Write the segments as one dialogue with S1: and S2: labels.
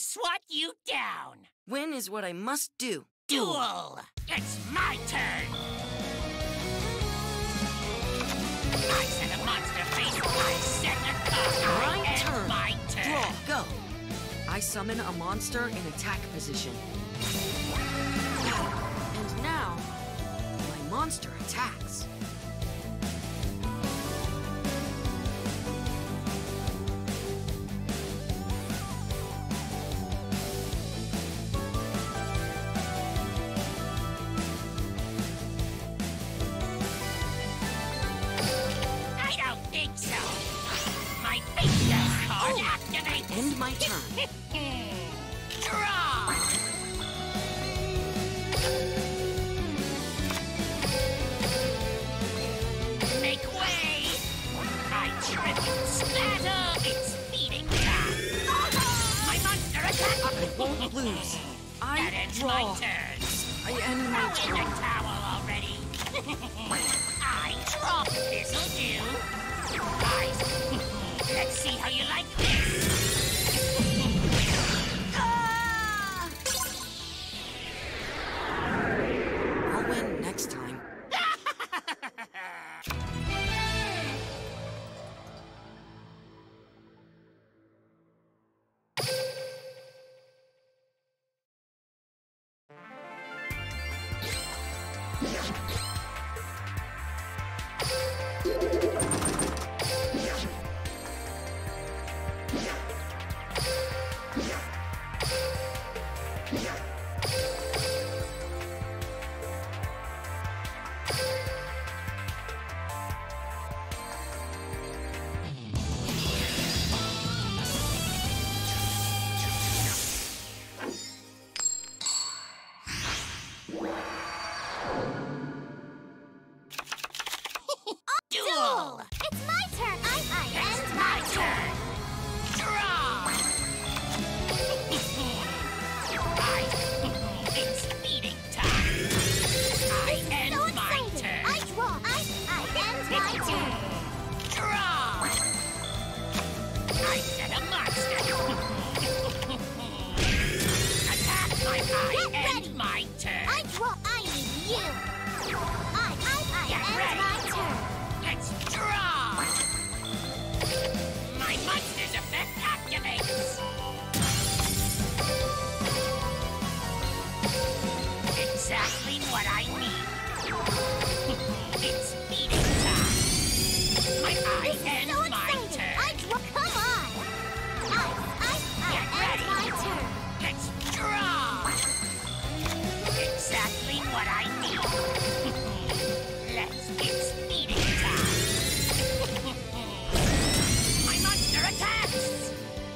S1: swat you down.
S2: Win is what I must do.
S1: Duel! It's my turn! I set a monster face, I set a card.
S2: My turn.
S1: My turn.
S2: Draw, go. I summon a monster in attack position. And now, my monster attacks. End my turn.
S1: Draw! Make way! I trip you, splatter! It's feeding time! My monster attack!
S2: I won't lose.
S1: That ends
S2: draw.
S1: my turn!
S2: I end my
S1: Throw in
S2: turn.
S1: the towel already! I drop this'll do! Let's see how you like this!
S2: I'll win next time.
S1: Duel!
S3: It's my turn! I end
S1: My turn! Draw! It's feeding time! I end
S3: so
S1: my
S3: exciting.
S1: turn!
S3: I draw! I end my turn!
S1: Draw! I set a monster! Attack my
S3: Get
S1: end
S3: ready.
S1: my turn!
S3: I draw! I need you! I
S1: Get
S3: end
S1: ready.
S3: my turn!
S1: Let's draw! My monster's effect activates! Exactly what I need! It's feeding time! I end
S3: So
S1: my
S3: exciting.
S1: turn!
S3: I draw! Come on! I
S1: Get
S3: end
S1: ready.
S3: my turn!
S1: Let's draw! Exactly what I need! It's feeding time! My monster attacks!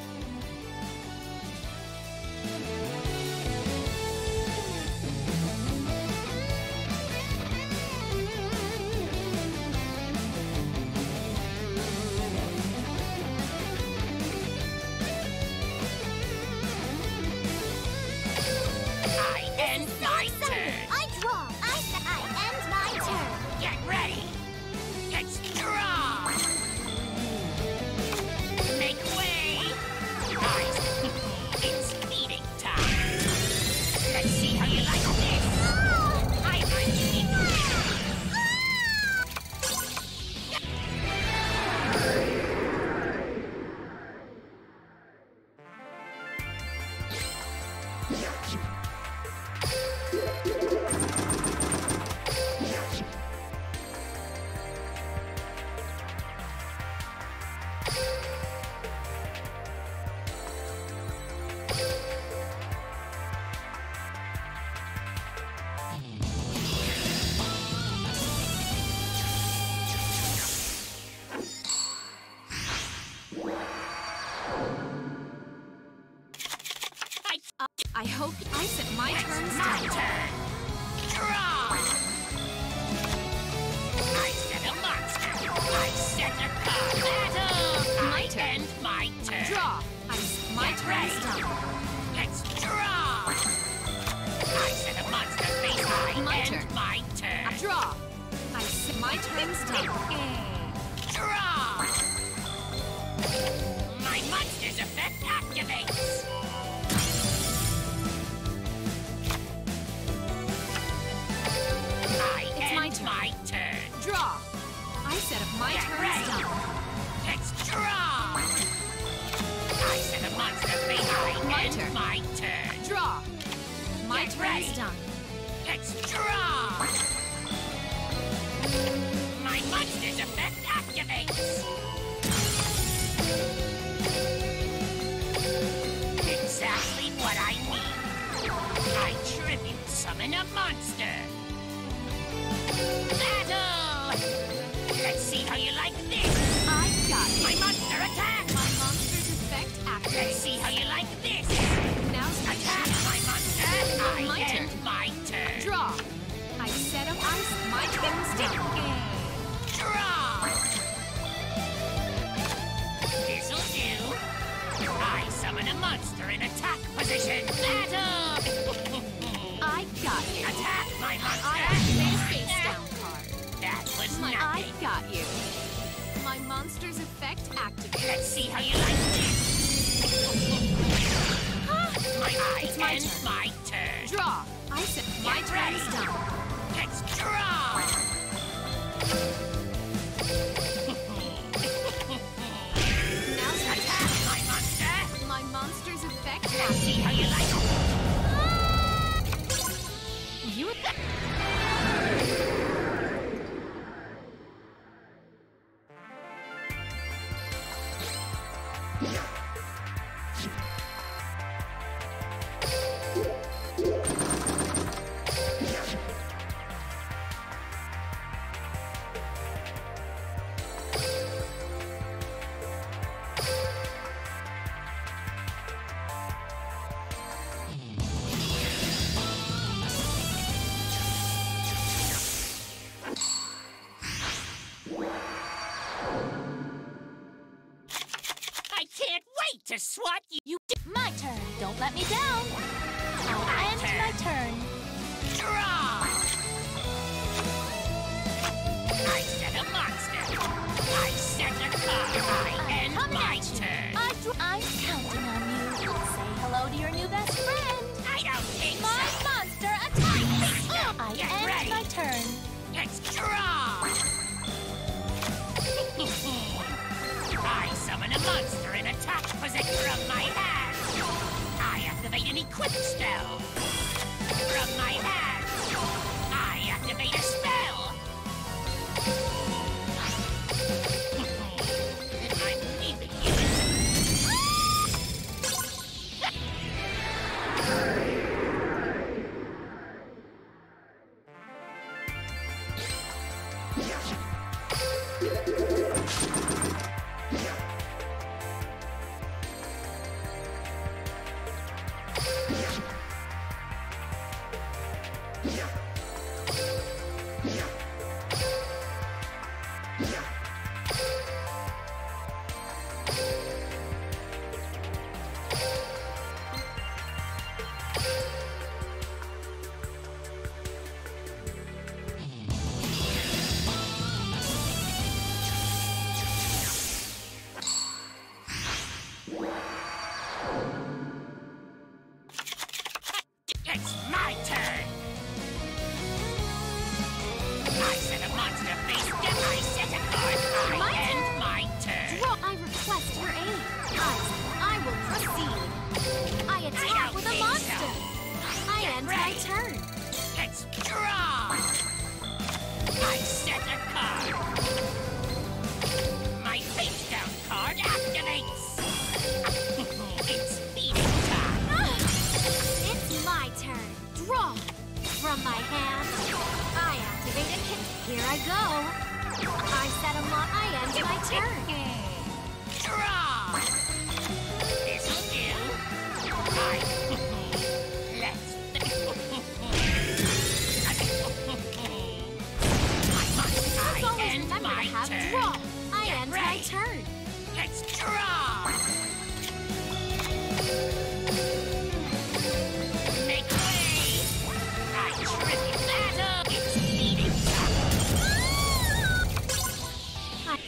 S1: I end my turn!
S3: I draw! I end my turn!
S1: Get ready! Let's draw! Make way! Guys, it's feeding time! Let's see how you like this! I'm
S4: I hope I set my turn
S1: my
S4: still.
S1: turn! Draw! I set a monster! I set a card! Battle!
S4: My
S1: I
S4: turn.
S1: end my turn!
S4: Draw. My
S1: Get
S4: turn
S1: ready.
S4: is done.
S1: Let's draw! I set a monster face! I
S4: My
S1: end
S4: turn.
S1: my turn!
S4: Draw. My turn's done.
S1: Draw! My monster's effect activates!
S4: my
S1: Get
S4: turn's
S1: ready.
S4: done.
S1: Let's draw! My monster's effect activates! Exactly what I need. I tribute summon a monster. Battle! Let's see how you like this.
S4: I got
S1: My
S4: it.
S1: monster attack!
S4: My monster's effect
S1: Let's
S4: activates.
S1: see how you like this.
S4: Now's my
S1: Attack
S4: turn.
S1: my monster!
S4: My
S1: end
S4: turn.
S1: my turn.
S4: Draw. I set up ice. My turn's done.
S1: Draw! This'll do. I summon a monster in attack position. Battle!
S4: I got you.
S1: Attack my monster!
S4: I activate a face down card.
S1: That was
S4: I
S1: nothing.
S4: got you. My monster's effect activates.
S1: Let's see how you like this.
S4: It's my
S1: end
S4: turn.
S1: my turn.
S4: Draw. I set my
S1: Get ready.
S4: turn's done.
S1: Let's draw!
S4: Now's my
S1: Attack
S4: turn.
S1: my monster!
S4: My monster's effect
S1: Let's see how you like it.
S4: You.
S1: I can't wait to swat you.
S3: My turn. Don't let me down.
S1: My
S3: I'll end
S1: turn.
S3: my turn.
S1: Draw! I set a monster. I set a card. I end
S3: Coming
S1: my
S3: at you.
S1: turn.
S3: I'm counting on you. Say hello to your new best friend.
S1: I don't think
S3: My
S1: so.
S3: monster attacks.
S1: so.
S3: I
S1: Get
S3: end
S1: ready.
S3: my turn.
S1: Let's draw! I summon a monster in attack position from my hand. I activate an equip spell. From my hand, I activate a spell. I'm leaving you. It's my turn! I set a monster face down. I set a card.
S3: My
S1: I end
S3: turn.
S1: my turn.
S3: Draw. I request your aid. I will proceed. I attack
S1: don't
S3: with a
S1: think
S3: monster.
S1: so.
S3: I
S1: Get
S3: end
S1: ready.
S3: my turn.
S1: Let's draw! I set a card. My face down card activates. It's feeding time.
S3: It's my turn. Draw. From my hand, I activate a kick. Here I go. I set a mon. I end my turn.
S1: Draw! This'll do. I... Let's...
S3: Let's
S1: I
S3: always
S1: end
S3: remember to
S1: my
S3: have
S1: turn.
S3: draw. I
S1: Get
S3: end my
S1: ready.
S3: turn.
S1: Let's draw! Make way! I tribute battle! It's feeding time!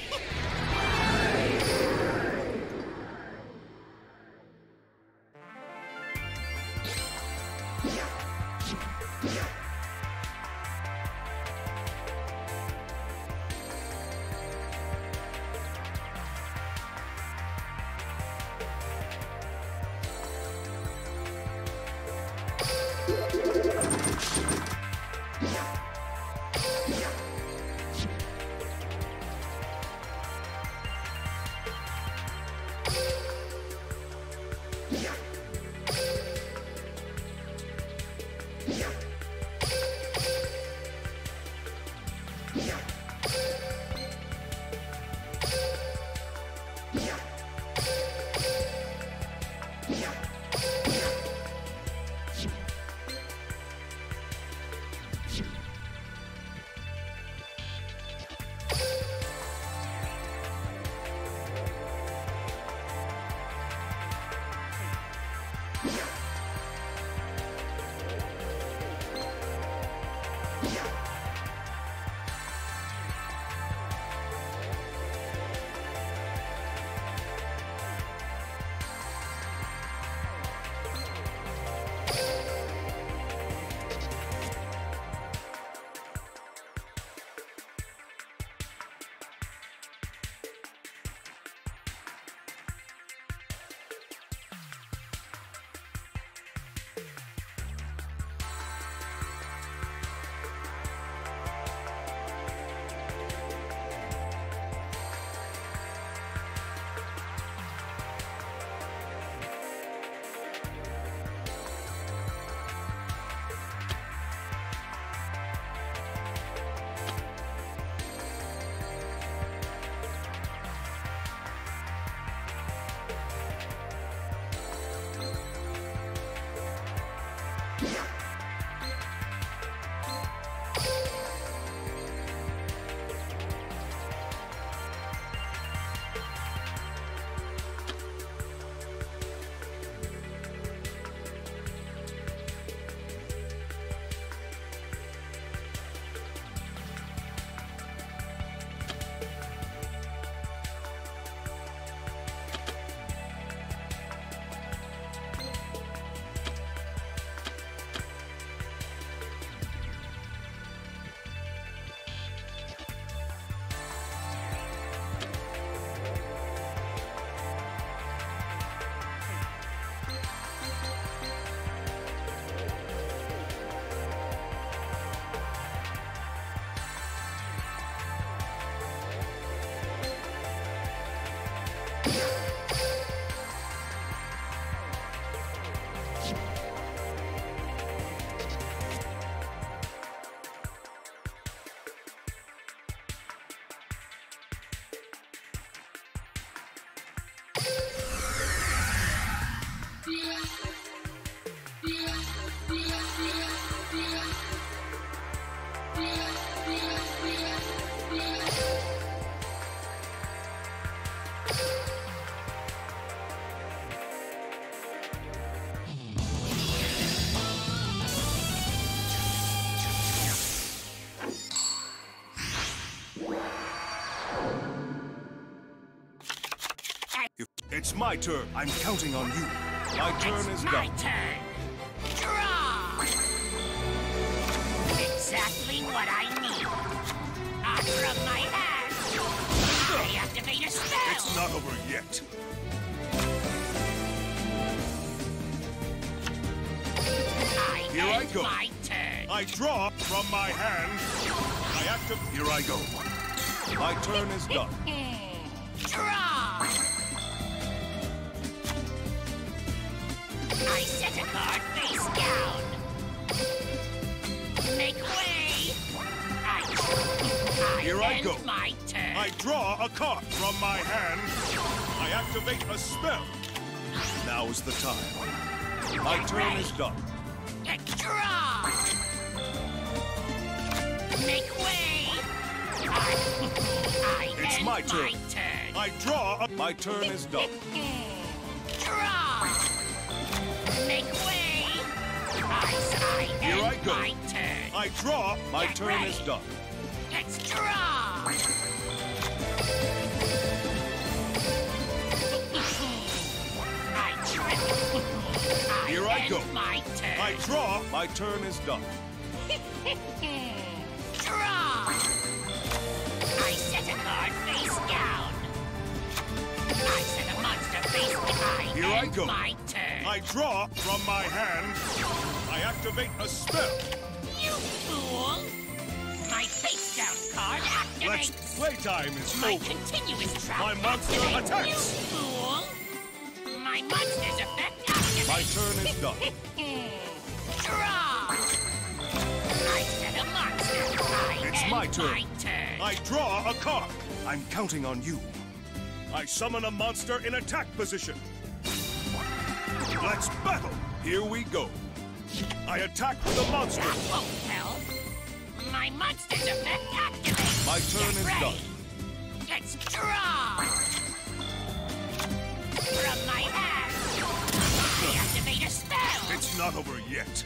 S5: my turn. I'm counting on you. My turn is
S1: My
S5: done.
S1: turn. Draw. Exactly what I need. From my hand. I activate a spell.
S5: It's not over yet. Here I go.
S1: My turn.
S5: I draw from my hand. I activate. Here I go. My turn is done.
S1: Draw. I set a card face down. Make way.
S5: Here I
S1: end
S5: go.
S1: My turn.
S5: I draw a card from my hand. I activate a spell. Now is the time. My turn is done.
S1: Draw. Make way. I
S5: It's
S1: end
S5: my turn.
S1: My turn.
S5: I draw. My turn is done.
S1: Draw. Make way.
S5: Here I
S1: end
S5: go.
S1: My turn.
S5: I draw. My
S1: Get
S5: turn
S1: ready.
S5: is done.
S1: Let's draw. I trip.
S5: Here I
S1: end
S5: go.
S1: My turn.
S5: I draw. My turn is done.
S1: Draw. I set a card face down. I set a monster face behind.
S5: Here I go.
S1: My turn.
S5: I draw from my hand. I activate a spell.
S1: You fool! My face down card
S5: Let's
S1: activates.
S5: playtime is
S1: My
S5: over.
S1: continuous trap
S5: My monster
S1: activates.
S5: attacks.
S1: You fool! My monster's effect activates.
S5: My turn is done.
S1: Draw. I set a monster.
S5: It's
S1: end
S5: my turn.
S1: My turn.
S5: I draw a card. I'm counting on you. I summon a monster in attack position. Let's battle. Here we go. I attack the monster.
S1: That won't help. My monster's effect activates.
S5: My turn
S1: Get
S5: is
S1: ready.
S5: done.
S1: Let's draw. From my hand, I activate a spell.
S5: It's not over yet.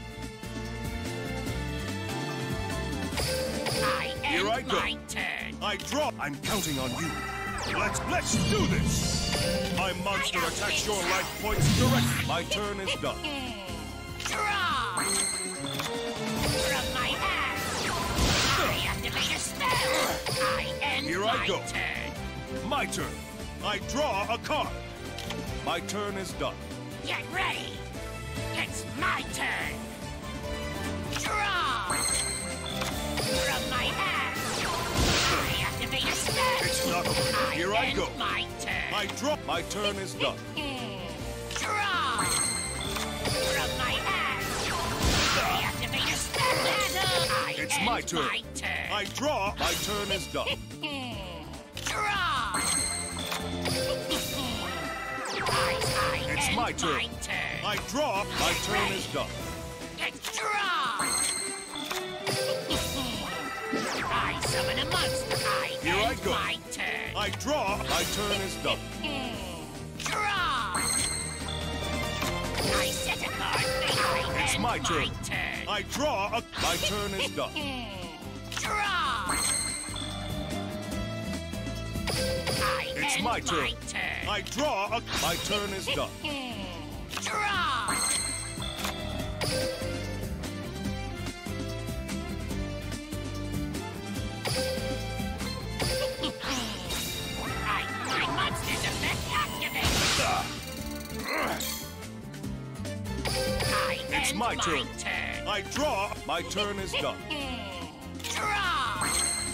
S1: Here
S5: I go.
S1: My turn.
S5: I draw. I'm counting on you. Let's do this. My monster attacks your life points directly. My turn is done.
S1: Draw. From my hand, I activate a spell. I end
S5: Here
S1: my
S5: I go.
S1: turn.
S5: My turn. I draw a card. My turn is done.
S1: Get ready. It's my turn. Draw. From my hand, I activate a spell.
S5: It's not over. Here I
S1: end
S5: go.
S1: My turn.
S5: I draw. My turn is done.
S1: Draw. From my hand, I activate a spell.
S5: It's my turn.
S1: My turn.
S5: I draw. My turn is done.
S1: Draw.
S5: It's my turn.
S1: My turn.
S5: I draw. My turn is done.
S1: Let's draw. I summon a monster.
S5: Here I
S1: end
S5: go.
S1: My turn.
S5: I draw. My turn is done.
S1: Draw. I set a card.
S5: It's
S1: end
S5: my turn.
S1: turn.
S5: I draw. My turn is done.
S1: Draw.
S5: It's
S1: end
S5: my turn.
S1: turn.
S5: I draw. My turn is done.
S1: Draw. My monster's effect activates.
S5: It's
S1: end
S5: my turn.
S1: turn.
S5: I draw. My turn is done.
S1: Draw.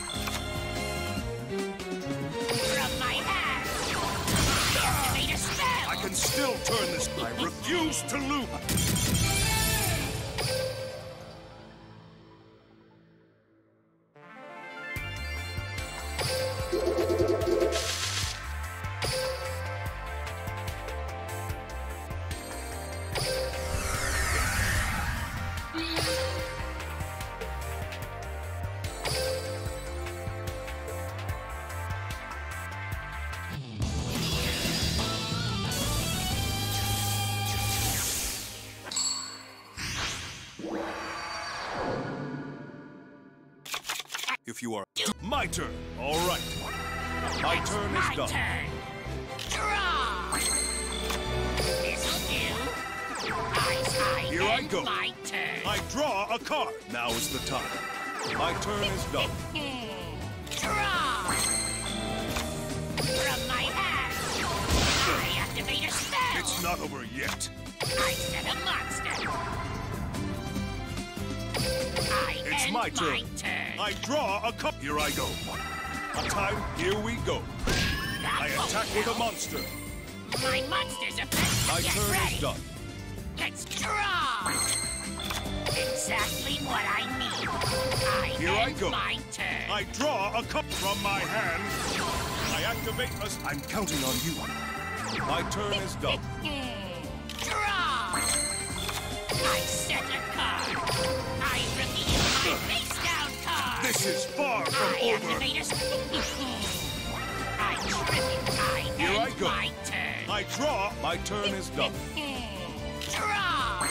S1: From my hand, activate a spell.
S5: I can still turn this. I refuse to lose. If you are my turn. All right. My turn is
S1: My
S5: done.
S1: turn. Draw.
S5: go.
S1: My turn.
S5: I draw a card. Now is the time. My turn is done.
S1: Draw! From my hand, I activate a spell!
S5: It's not over yet.
S1: I set a monster!
S5: It's
S1: end
S5: my turn. I draw a cup. Here I go. A time. Here we go. I attack with a monster.
S1: My monster's effect.
S5: My
S1: Get
S5: turn
S1: ready.
S5: is done.
S1: Let's draw! Exactly what I need.
S5: Here I go.
S1: My turn.
S5: I draw a cup from my hand. I activate a... I'm counting on you. My turn is done.
S1: Draw! I set a card. I reveal my face-down card.
S5: This is far from
S1: I
S5: over.
S1: activate a... I trip it.
S5: Here I go.
S1: My turn.
S5: I draw. My turn is done.
S1: Draw!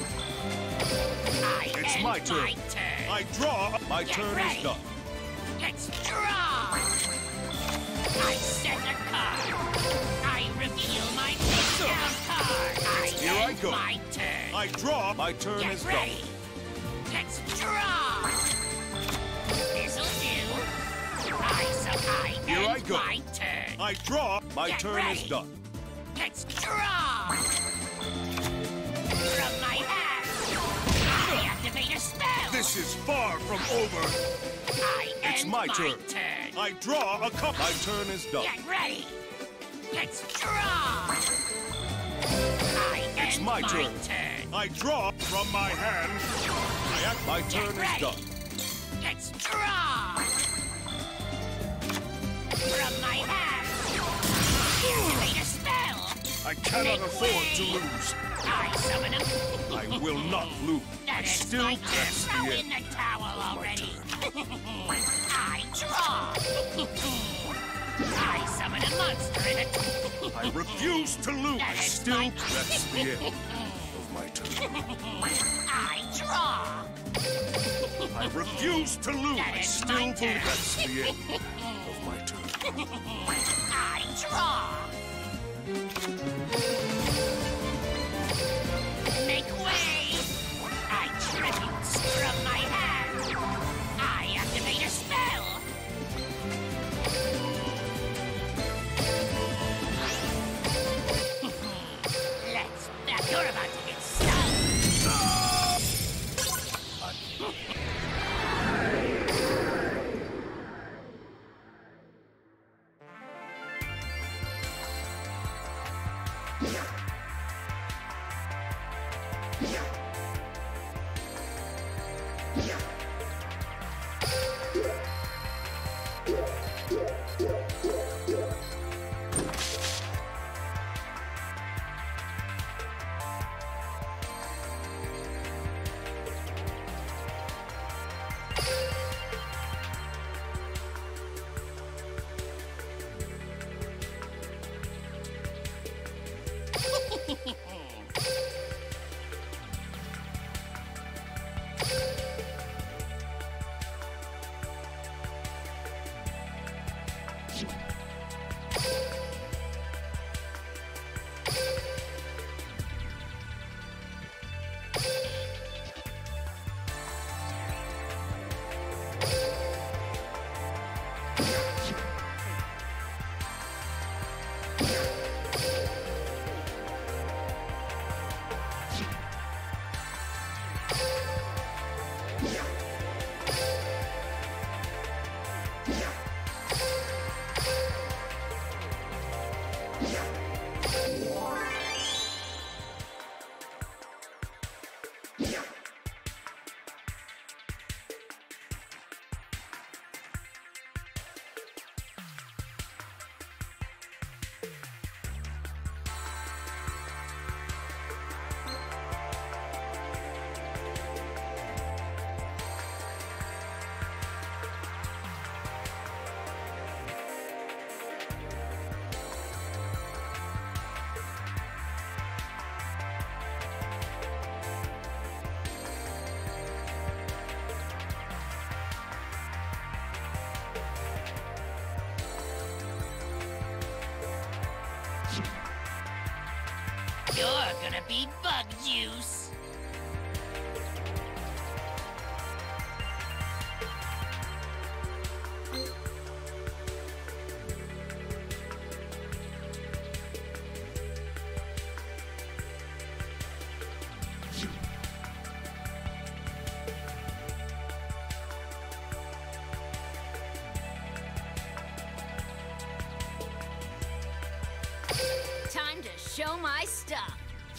S5: It's my turn. I draw. My
S1: Get
S5: turn
S1: ready.
S5: is done.
S1: Let's draw! I set a card. I reveal my face-down card.
S5: Here I go.
S1: My turn.
S5: I draw. My turn
S1: Get
S5: is
S1: ready.
S5: done.
S1: Let's draw! This'll do.
S5: Here I go.
S1: My turn.
S5: I draw. My
S1: Get
S5: turn
S1: ready.
S5: is done.
S1: Let's draw! From my hand, I activate a spell.
S5: This is far from over. It's
S1: end
S5: my turn. I draw a cup. My turn is done.
S1: Get ready. Let's draw.
S5: It's my turn. I draw from my hand. My turn is
S1: ready.
S5: done.
S1: Let's draw. From my hand, I activate a spell.
S5: I cannot afford to lose.
S1: I summon a...
S5: I will not lose.
S1: That
S5: I
S1: is
S5: still
S1: my turn.
S5: press
S1: Throw
S5: the
S1: in
S5: end.
S1: the towel already. I draw. I summon a monster in a...
S5: I refuse to lose.
S1: That
S5: I
S1: is
S5: still
S1: my
S5: press the end of my turn.
S1: I draw.
S5: I refuse to lose.
S1: That
S5: I
S1: is
S5: still
S1: my turn.
S5: press the end of my turn.
S1: I draw. Make way. I tribute from my hand. I activate a spell. Let's... You're about to get stung. You're gonna be bug juice.
S3: show my stuff.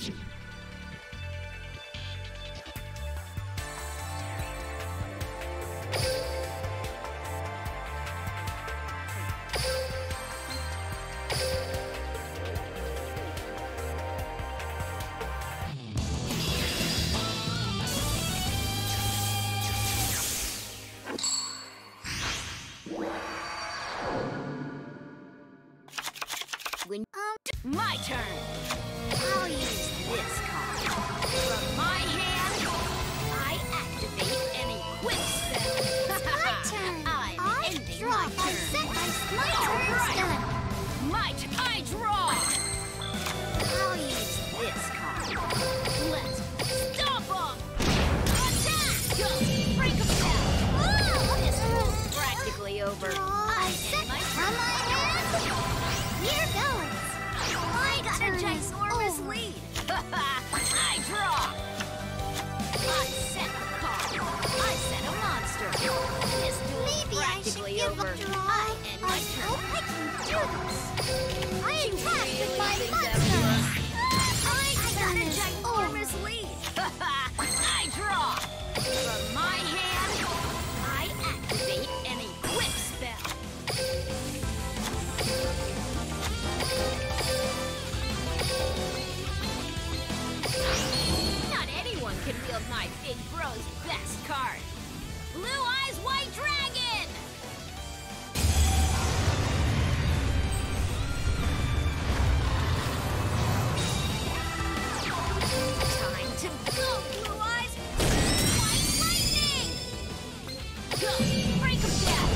S3: My turn. I'll use this card. From my hand, I activate any quick spell.
S6: It's my turn.
S3: I'm ending
S6: draw.
S3: my
S6: I
S3: turn.
S6: set my turn's
S3: Alright.
S6: done.
S3: I draw. I'll use this card. Let's stomp 'em. Attack! Go. Break 'em down. This is practically over. I
S6: set
S3: end my
S6: from my hand. Here goes.
S3: I got a
S6: turn is
S3: ginormous
S6: over.
S3: lead. I draw. I set a card. I set a monster. This duel is
S6: Maybe I should
S3: practically
S6: give
S3: over.
S6: a draw.
S3: I end my
S6: I
S3: turn.
S6: hope I can do this. I attack with my
S3: think
S6: monster.
S3: I got a
S6: turn is
S3: ginormous
S6: over.
S3: lead. I draw. From my hand, I activate any quick spell. Not anyone can wield my big bro's best card. Blue Eyes White Dragon! Time to go, Blue Eyes! White Lightning! Go! Break 'em down!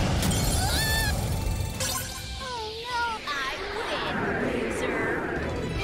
S6: Oh no.
S3: I win, loser!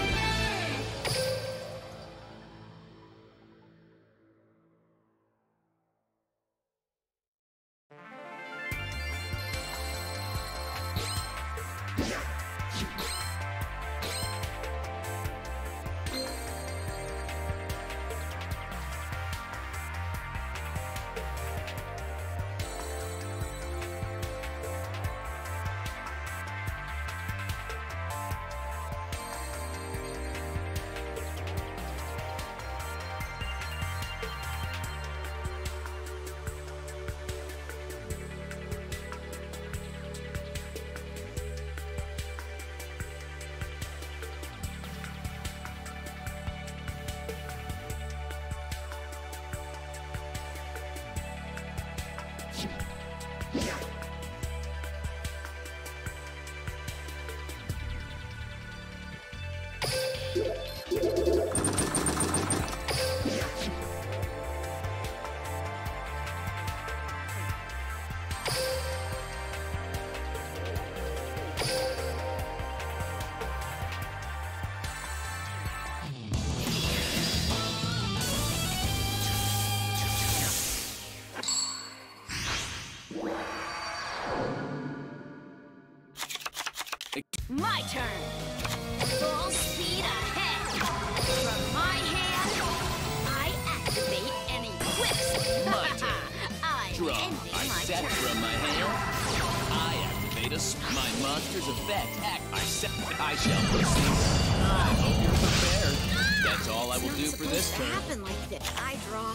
S3: My turn. Full speed ahead. From my hand, I activate any quick.
S7: My turn.
S3: I'm
S7: Draw.
S3: ending
S7: I
S3: my
S7: set
S3: turn.
S7: from my hand. I activate my monster's effect. I shall proceed. I hope you're prepared. That's all I will do for this turn.
S3: Happen like this. I draw.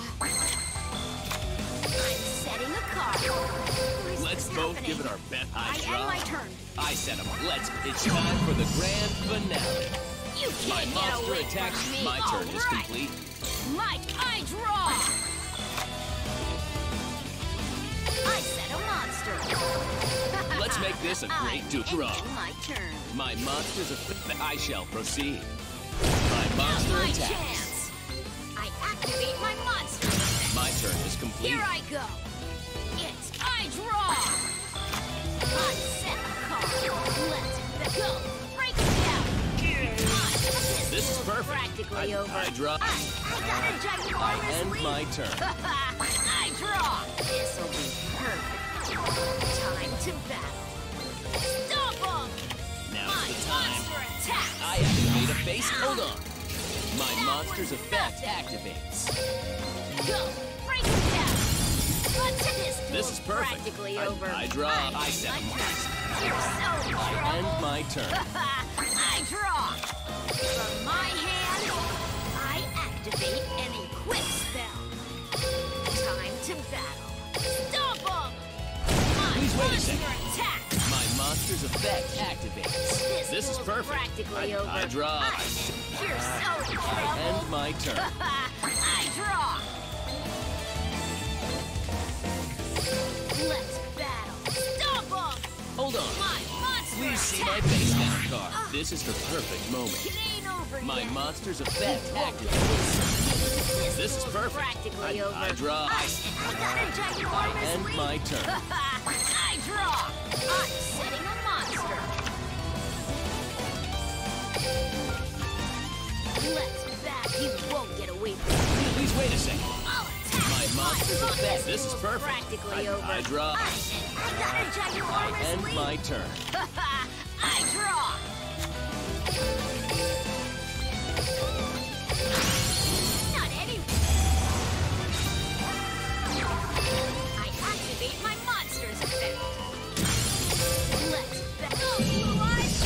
S3: I'm setting a card. What is
S7: Let's
S3: this
S7: both
S3: happening?
S7: give it our best. I
S3: end
S7: draw.
S3: my turn.
S7: I set him. It's time for the grand finale.
S3: You
S7: My
S3: can't get
S7: monster
S3: away
S7: attacks.
S3: from me.
S7: My turn is
S3: All right.
S7: complete.
S3: I draw. I set a monster.
S7: Let's make this a great draw.
S3: Ending my turn.
S7: My monster's effect. I shall proceed. My monster
S3: My
S7: attacks.
S3: chance. I activate my monster.
S7: My turn is complete.
S3: Here I go. I draw. I set a card. Let's go. Break it down.
S7: This is perfect.
S3: Practically over.
S7: I draw.
S3: I got a ginormous
S7: I end
S3: lead.
S7: my turn.
S3: I draw. This'll be perfect. Time to battle. Stop 'em.
S7: Now's the time.
S3: Monster attack.
S7: I activate a face. Hold on. My monster's effect activates.
S3: Go. Break it down.
S7: This is perfect.
S3: Practically
S7: I-
S3: over.
S7: I draw. I set
S3: my
S7: a
S3: turn. You're so
S7: I end
S3: trouble.
S7: my turn.
S3: I draw. From my
S7: second.
S3: attack!
S7: My monster's effect activates. This is
S3: duel's
S7: perfect.
S3: practically over.
S7: I draw.
S3: You're so in
S7: I
S3: trouble.
S7: end my turn.
S3: I draw. Let's battle. Stomp 'em.
S7: Hold on.
S3: My monster
S7: Please see my
S3: attack.
S7: face down card. This is the perfect moment.
S3: It ain't over
S7: My
S3: yet.
S7: monster's effect activates. This is
S3: duel's
S7: perfect.
S3: Practically over.
S7: I draw.
S3: I got a ginormous
S7: End
S3: lead.
S7: my turn.
S3: I draw. I'm setting a monster. Let's bat. You won't get away from me.
S7: Please wait a second.
S3: I'll attack.
S7: My monster's effect. This is
S3: duel's
S7: perfect.
S3: Practically over.
S7: I draw.
S3: I got a ginormous
S7: End
S3: lead.
S7: my turn.
S3: I draw. Not any. I activate my monster's effect. Let's go, Blue Eyes.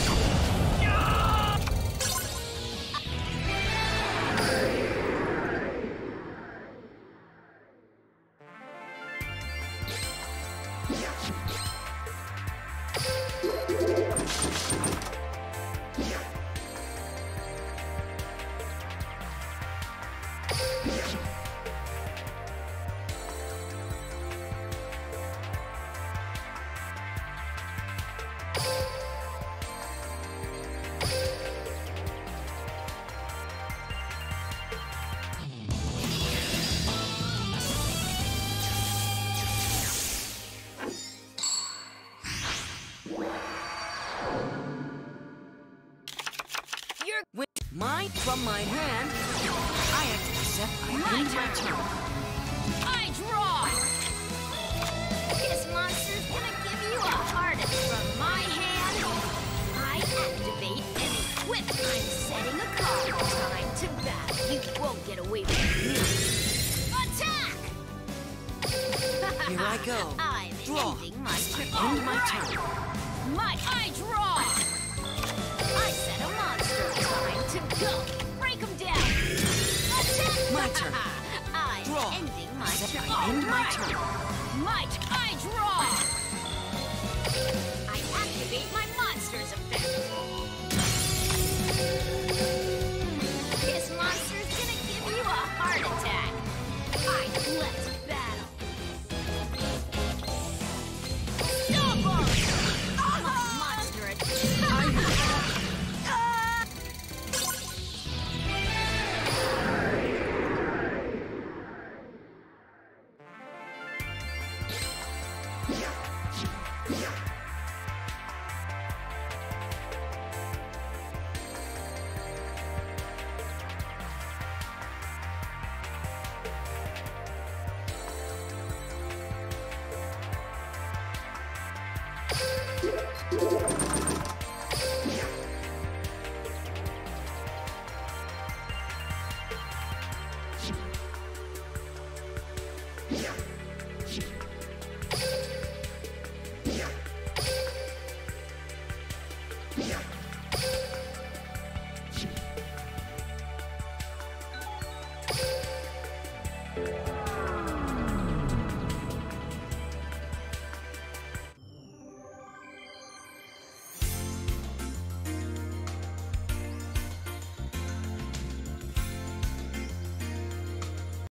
S2: With mine from my hand, I accept. I end my turn.
S3: I draw. This monster's gonna give you a heart from my hand. I activate and equip. I'm setting a card. Time to battle. You won't get away from me. Attack!
S2: Here I go.
S3: I'm
S2: Draw.
S3: ending my turn.
S2: End my turn.
S3: I draw. I set a monster. Time to go. Break him down. Attack!
S2: My turn.
S3: I'm
S2: Draw.
S3: ending my turn.
S2: I end my
S3: Alright.
S2: turn.
S3: I draw. I activate my monster's effect. This monster's gonna give you a heart attack. Let's battle. Stomp 'em! My monster attack.
S6: Yeah.